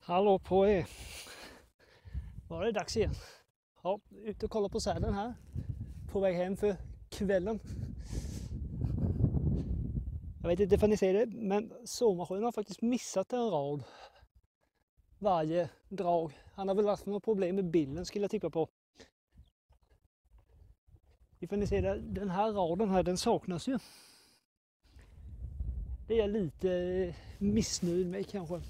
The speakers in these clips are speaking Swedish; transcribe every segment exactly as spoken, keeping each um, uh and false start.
Hallå på er. Var det dags igen? Ja, ute och kolla på säden här. På väg hem för kvällen. Jag vet inte om ni ser det, men såmaskinen har faktiskt missat en rad. Varje drag. Han har väl haft några problem med bilden, skulle jag tippa på. Ifall ni ser det, den här raden här, den saknas ju. Det är jag lite missnöjd med kanske.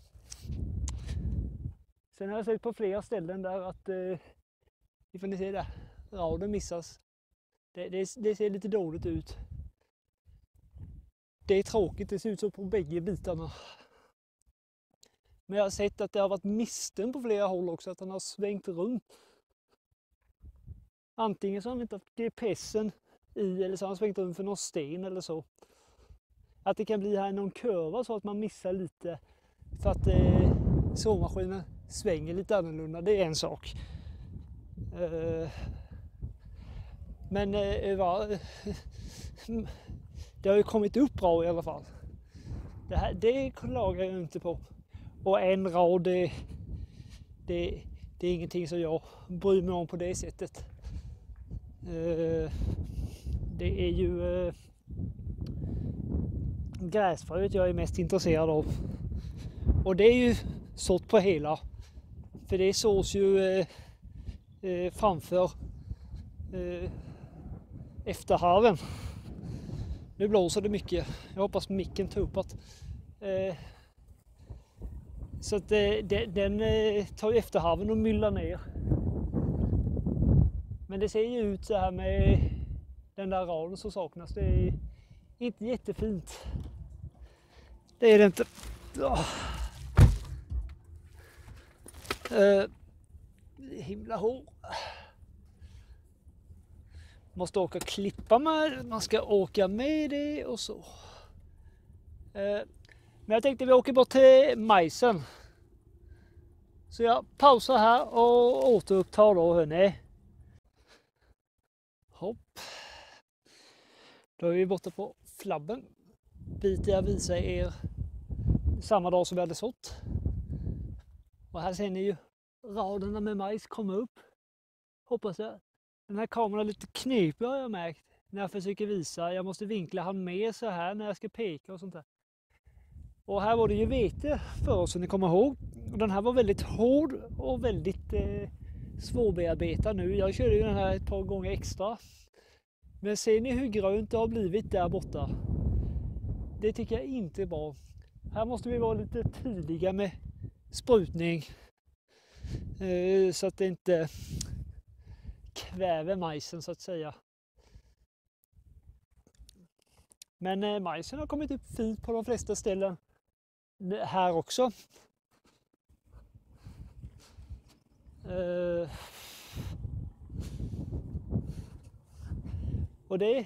Sen har jag sett på flera ställen där att eh, ifall ni ser det, raden missas. Det, det, det ser lite dåligt ut. Det är tråkigt, det ser ut så på bägge bitarna. Men jag har sett att det har varit misten på flera håll också, att han har svängt runt. Antingen så har han inte haft G P S'en i, eller så har han svängt runt för någon sten eller så. Att det kan bli här någon kurva så att man missar lite för att eh, såmaskinen svänger lite annorlunda, det är en sak. Eh, men eh, va, det har ju kommit upp bra i alla fall. Det här, det klagar jag inte på. Och en rad, det, det, det är ingenting som jag bryr mig om på det sättet. Eh, det är ju eh, gräsfröet jag är mest intresserad av. Och det är ju sått på hela. För det sås ju eh, eh, framför eh, efterharven. Nu blåser det mycket. Jag hoppas micken tar upp att eh, så att eh, den, den eh, tar ju efterharven och myllar ner. Men det ser ju ut så här med den där raden så saknas. Det är inte jättefint. Det är det inte. Oh. Uh, himla hår. Måste åka och klippa med. Man ska åka med det och så. Uh, men jag tänkte vi åker bort till majsen. Så jag pausar här och återupptar då, hörni. Hopp. Då är vi borta på flabben. Biten jag visar er samma dag som vi hade sått. Och här ser ni ju raderna med majs komma upp. Hoppas jag. Den här kameran är lite knepig har jag märkt. När jag försöker visa. Jag måste vinkla han med så här när jag ska peka och sånt där. Och här var det ju vete för oss som ni kommer ihåg. Och den här var väldigt hård och väldigt eh, svårbearbetad nu. Jag körde ju den här ett par gånger extra. Men ser ni hur grönt det har blivit där borta? Det tycker jag inte är bra. Här måste vi vara lite tidiga med sprutning. Eh, så att det inte kväver majsen så att säga. Men eh, majsen har kommit upp fint på de flesta ställen. Här också. Eh, och det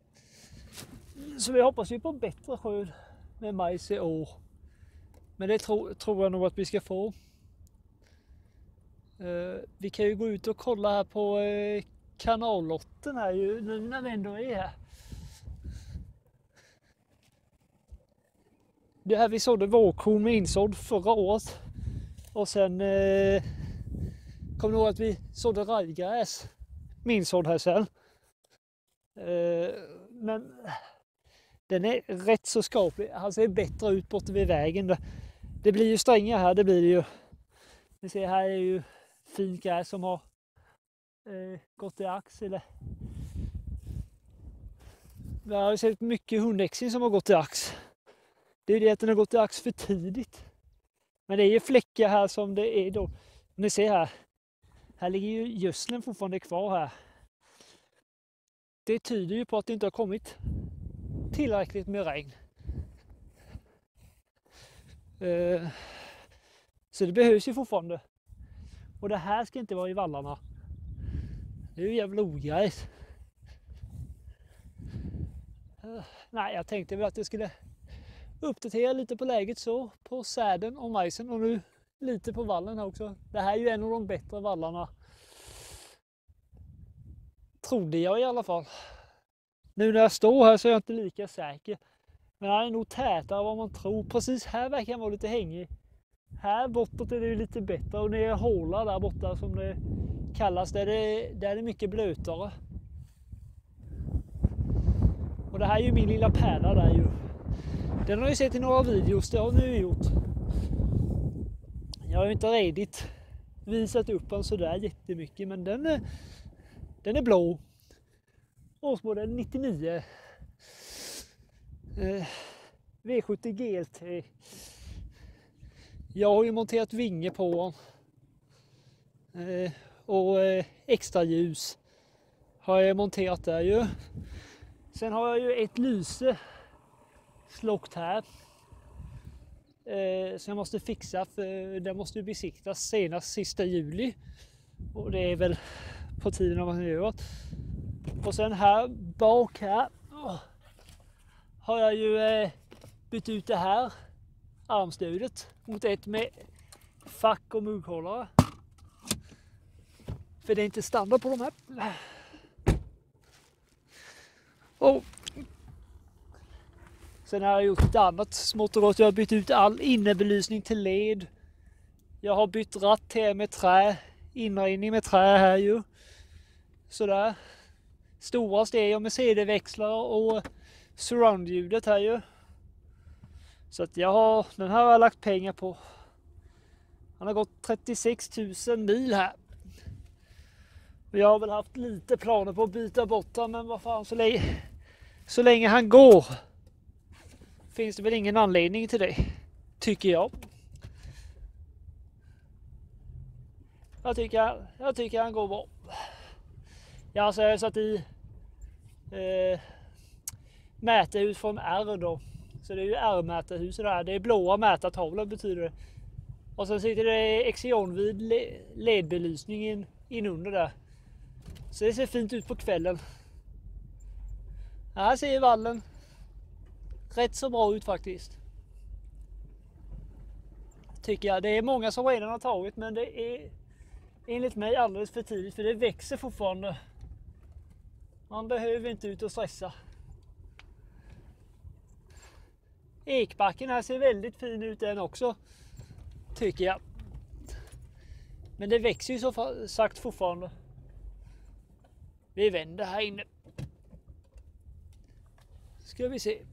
så vi hoppas ju på bättre skörd med majs i år. Men det tro, tror jag nog att vi ska få. Uh, vi kan ju gå ut och kolla här på uh, kanallotten här ju, nu när vi ändå är här. Det här vi sådde vårkorn med insådd förra året. Och sen uh, kom det ihåg att vi sådde rajgräs med insådd här sen. Uh, men den är rätt så skaplig. Han ser bättre ut borta vid vägen. Det, det blir ju strängar här, det blir det ju. Ni ser här är ju fint gräs som har eh, gått i ax. Eller... Vi har ju sett mycket hundäxing som har gått i ax. Det är ju det att den har gått i ax för tidigt. Men det är ju fläckar här som det är då. Ni ser här. Här ligger ju gödseln fortfarande kvar här. Det tyder ju på att det inte har kommit tillräckligt med regn. Uh, så det behövs ju fortfarande. Och det här ska inte vara i vallarna. Det är ju jävla ogräs. Uh, nej, jag tänkte väl att jag skulle uppdatera lite på läget så. På säden och majsen och nu lite på vallen här också. Det här är ju en av de bättre vallarna. Trodde jag i alla fall. Nu när jag står här så är jag inte lika säker. Men han är nog tätare än vad man tror. Precis här verkar han vara lite hängig. här bortåt är det lite bättre och nere i håla där borta som det kallas, där det, där är det mycket blötare. Och det här är ju min lilla pärla där ju. Den har jag sett i några videos, det har ni gjort. Jag har ju inte redigt visat upp den sådär jättemycket, men den är, den är blå. Årsmodell nittionio. Eh, V sjuttio G L T. Jag har ju monterat vinge på den. Eh, och eh, extra ljus har jag monterat där ju. Sen har jag ju ett lyse slockt här. Eh, som jag måste fixa, för den måste ju besiktas senast sista juli. Och det är väl på tiden av man gör. Och sen här bak här oh, har jag ju eh, bytt ut det här armstödet mot ett med fack och mugghållare. För det är inte standard på de här. Och sen har jag gjort ett annat smått och gott. Jag har bytt ut all innebelysning till L E D. Jag har bytt ratt här med trä. Inredning med trä här ju. Sådär. Stora stereo med C D-växlar och surround-ljudet här ju. Så att jag har, den här har jag lagt pengar på. Han har gått trettiosex tusen mil här. Och jag har väl haft lite planer på att byta bort den, men vad fan, så länge, så länge han går finns det väl ingen anledning till det, tycker jag. Jag tycker, jag tycker han går bra. Jag har alltså satt i eh, mätarhus från R då. Så det är ju R-mätarhuset där. Det är blåa mätartavlor betyder det. Och sen sitter det Xeon-vid L E D-belysning in, in under där. Så det ser fint ut på kvällen. Här ser vallen rätt så bra ut faktiskt. Tycker jag. Det är många som redan har tagit, men det är enligt mig alldeles för tidigt, för det växer fortfarande. Man behöver inte ut och stressa. Ekbacken här ser väldigt fin ut den också, tycker jag. Men det växer ju så sagt fortfarande. Vi vänder här inne. Ska vi se.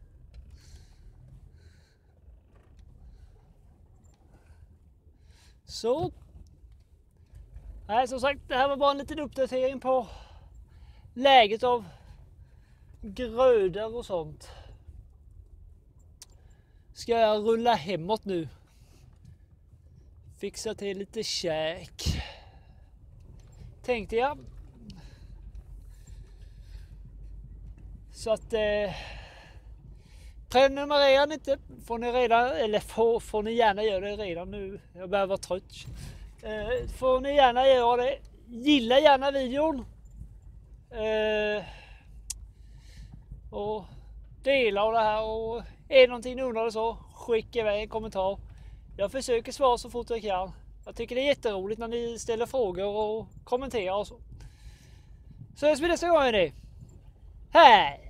Så. Nej, som sagt, det här var bara en liten uppdatering på läget av grödor och sånt. Ska jag rulla hemåt nu. Fixa till lite käk. Tänkte jag. Så att eh, prenumerera inte, får ni redan, eller får, får ni gärna göra det redan nu. Jag börjar vara trött. Eh, får ni gärna göra det. Gilla gärna videon. Eh, och dela av det här, och är det någonting ni undrar så, skicka iväg en kommentar. Jag försöker svara så fort jag kan. Jag tycker det är jätteroligt när ni ställer frågor och kommenterar och så. Så jag spelar nästa gång ni. Hej!